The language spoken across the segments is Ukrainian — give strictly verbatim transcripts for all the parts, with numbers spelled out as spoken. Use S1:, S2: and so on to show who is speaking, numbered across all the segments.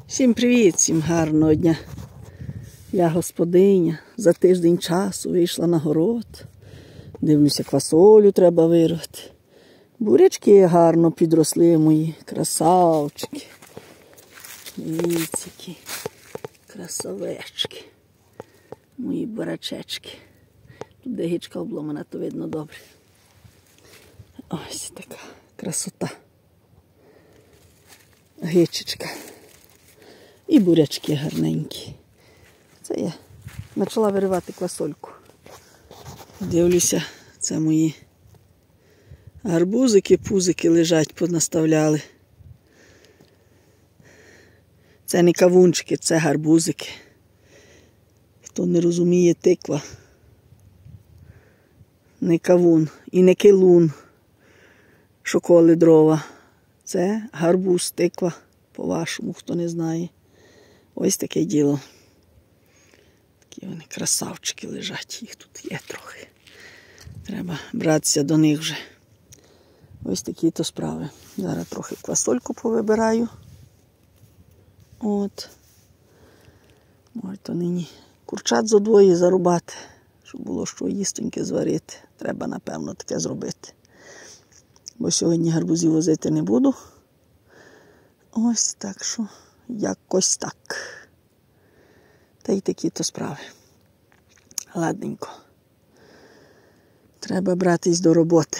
S1: Всім привіт, всім гарного дня. Я господиня, за тиждень часу вийшла на город. Дивлюся, квасолю треба вирвати. Бурячки гарно підросли мої, красавчики. Дивіться, які красавечки. Мої бурячечки. Тут де гічка обломана, то видно добре. Ось така красота. Гичечка. І бурячки гарненькі. Це я почала виривати квасольку. Дивлюся, це мої гарбузики, пузики лежать, понаставляли. Це не кавунчики, це гарбузики. Хто не розуміє, тиква. Не кавун і не килун, що коли дрова. Це гарбуз, тиква, по-вашому, хто не знає. Ось таке діло. Такі вони красавчики лежать, їх тут є трохи. Треба братися до них вже. Ось такі то справи. Зараз трохи квасольку повибираю. От. Може то нині курчат зо двоє зарубати, щоб було що їстоньке зварити. Треба, напевно, таке зробити. Бо сьогодні гарбузів возити не буду. Ось так що, якось так. Та й такі то справи. Ладненько. Треба братись до роботи.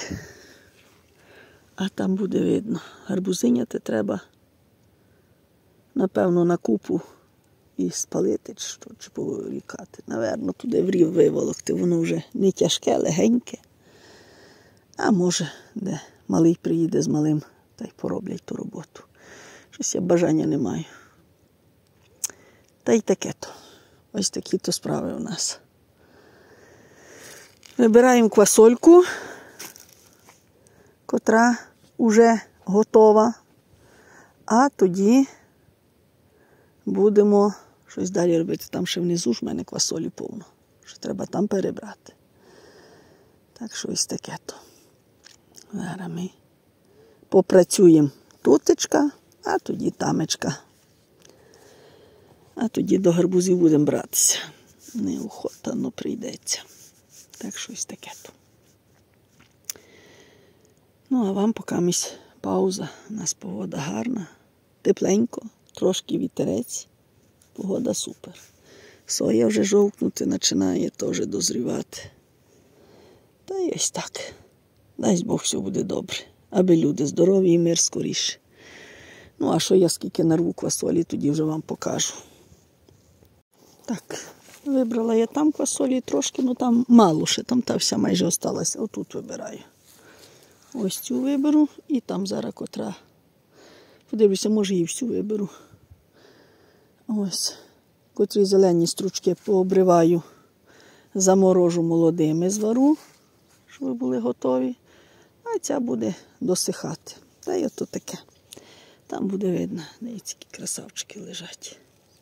S1: А там буде видно. Гарбузиняти треба, напевно, на купу і спалити, чи, що, чи повирікати. Наверно, туди в рів виволокти. Воно вже не тяжке, легеньке. А може, де малий приїде з малим, та й пороблять ту роботу. Щось я бажання не маю. Та й таке-то. Ось такі-то справи у нас. Вибираємо квасольку, котра вже готова. А тоді будемо щось далі робити. Там ще внизу ж в мене квасолі повно. Що треба там перебрати. Так що ось таке-то. Зараз ми попрацюємо тутечка, а тоді тамечка. А тоді до гарбузів будемо братися. Неохота, но прийдеться. Так що ось таке-то. Ну, а вам поки місь пауза. У нас погода гарна. Тепленько, трошки вітерець. Погода супер. Соя вже жовкнути починає, теж дозрівати. Та й ось так. Дай Бог, все буде добре. Аби люди здорові і мир скоріше. Ну, а що я скільки нарву квасолі, тоді вже вам покажу. Так, вибрала я там квасолі трошки, ну там мало ще, там та вся майже осталася. Отут вибираю. Ось цю виберу і там зараз котра. Подивлюся, може її всю виберу. Ось. Котрі зелені стручки пообриваю, заморожу молодими, звару, щоб були готові. А ця буде досихати. Та й ото таке. Там буде видно, дивіться, які красавчики лежать.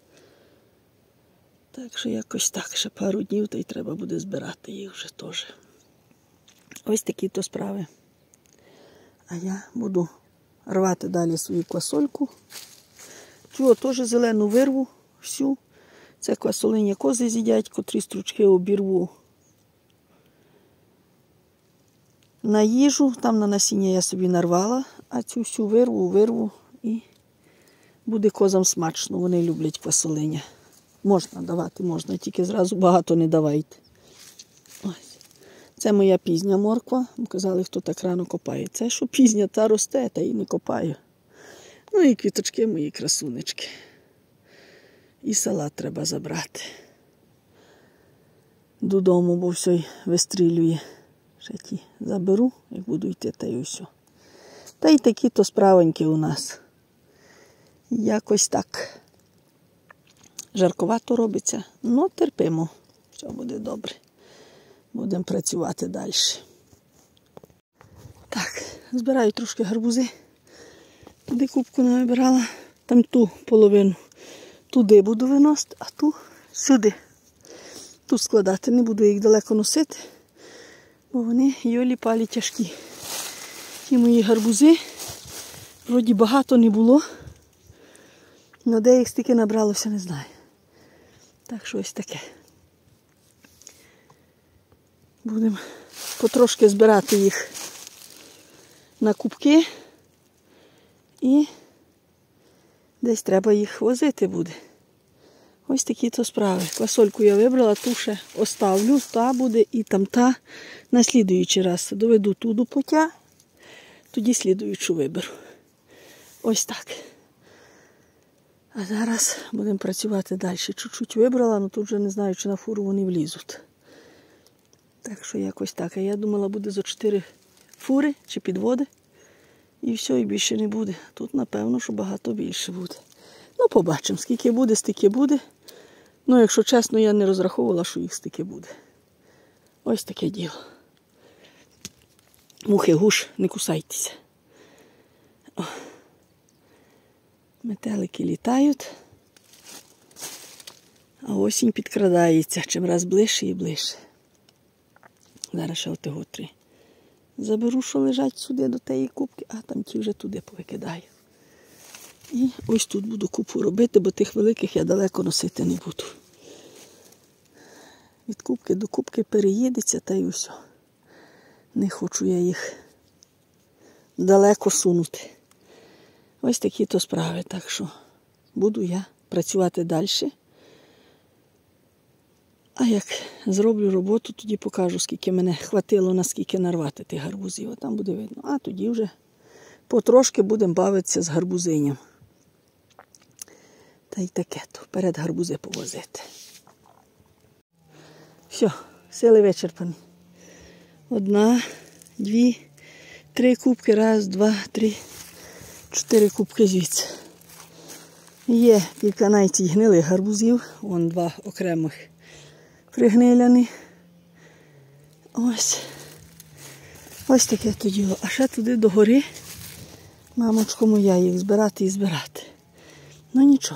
S1: Так що якось так, ще пару днів, та й треба буде збирати їх вже теж. Ось такі то справи. А я буду рвати далі свою квасольку. Цю теж зелену вирву всю. Це квасолиня кози з'їдять, котрі стручки обірву на їжу. Там на насіння я собі нарвала, а цю всю вирву, вирву і буде козам смачно. Вони люблять квасолиня. Можна давати, можна, тільки зразу багато не давайте. Ось. Це моя пізня морква. Казали, хто так рано копає. Це, що пізня, та росте, та і не копаю. Ну і квіточки мої красунечки. І салат треба забрати. Додому, бо все вистрілює. Ще ті заберу, як буду йти, та й усе. Та й такі-то справоньки у нас. Якось так. Жарковато робиться, але терпимо. Все буде добре. Будемо працювати далі. Так, збираю трошки гарбузи. Туди кубку не вибирала. Там ту половину туди буду виносити, а ту сюди. Тут складати. Не буду їх далеко носити, бо вони йолі-палі тяжкі. Ті мої гарбузи, вроді багато не було. Ну, де їх стільки набралося, не знаю. Так що ось таке. Будемо потрошки збирати їх на кубки. І десь треба їх возити буде. Ось такі то справи. Квасольку я вибрала, ту ще оставлю. Та буде і там та. На слідуючий раз доведу ту до пуття, тоді слідуючу виберу. Ось так. А зараз будемо працювати далі. Чуть-чуть вибрала, але тут вже не знаю, чи на фуру вони влізуть. Так що якось так. А я думала, буде зо чотири фури чи підводи. І все, і більше не буде. Тут, напевно, що багато більше буде. Ну, побачимо, скільки буде, стільки буде. Ну, якщо чесно, я не розраховувала, що їх стільки буде. Ось таке діло. Мухи, гуш, не кусайтеся. О. Метелики літають, а осінь підкрадається, чим раз ближче і ближче. Зараз ще отого три. Заберу, що лежать сюди до тієї кубки, а там ті вже туди повикидаю. І ось тут буду купу робити, бо тих великих я далеко носити не буду. Від кубки до кубки переїдеться, та й усе. Не хочу я їх далеко сунути. Ось такі то справи, так що буду я працювати далі. А як зроблю роботу, тоді покажу, скільки мене хватило, наскільки нарвати тих гарбузів. А там буде видно. А тоді вже потрошки будемо бавитися з гарбузинням. Та й таке то, вперед гарбузи повозити. Все, сили вичерпані. Одна, дві, три кубки, раз, два, три, чотири кубки звідси. Є кілька навіть гнилих гарбузів, вон два окремих пригниляні. Ось. Ось таке то діло. А ще туди догори, мамочко моя, їх збирати і збирати. Ну нічого.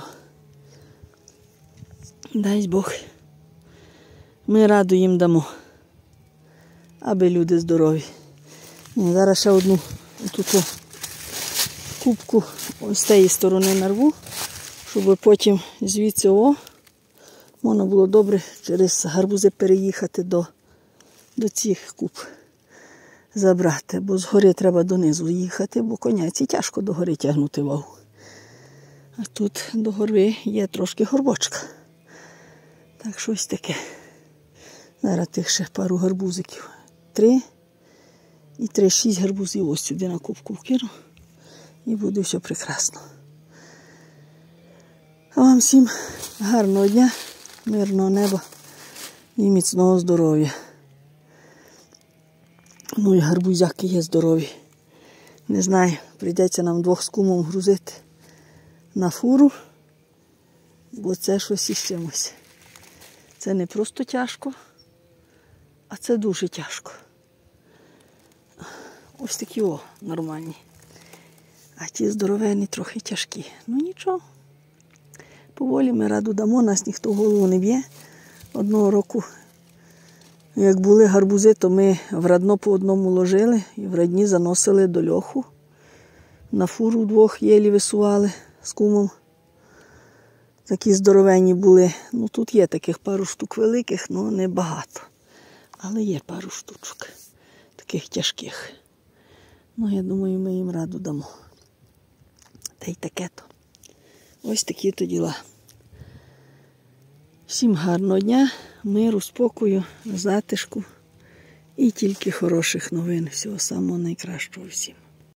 S1: Дай Бог. Ми раду їм дамо. Аби люди здорові. Ні, зараз ще одну оту кубку ось з тієї сторони нарву, щоб потім звідси о, можна було добре через гарбузи переїхати до, до цих куб забрати. Бо згори треба донизу їхати, бо коняці тяжко догори тягнути вагу. А тут до гори є трошки горбочка. Так що ось таке. Зараз тих ще пару гарбузиків. Три і три, шість гарбузів ось сюди на кубку вкину. І буде все прекрасно. А вам всім гарного дня, мирного неба і міцного здоров'я. Ну і гарбузяки є здорові. Не знаю, прийдеться нам двох з кумом грузити на фуру, бо це щось із чимось. Це не просто тяжко, а це дуже тяжко. Ось такі о, нормальні. А ті здоровенні трохи тяжкі. Ну нічого. Поволі ми раду дамо, нас ніхто в голову не б'є. Одного року, як були гарбузи, то ми в радно по одному ложили і в радні заносили до льоху. На фуру вдвох єлі висували з кумом. Такі здоровенні були. Ну тут є таких пару штук великих, але не багато. Але є пару штучок таких тяжких. Ну я думаю, ми їм раду дамо. Та й таке то. Ось такі то діла. Всім гарного дня, миру, спокою, затишку і тільки хороших новин. Всього самого найкращого всім.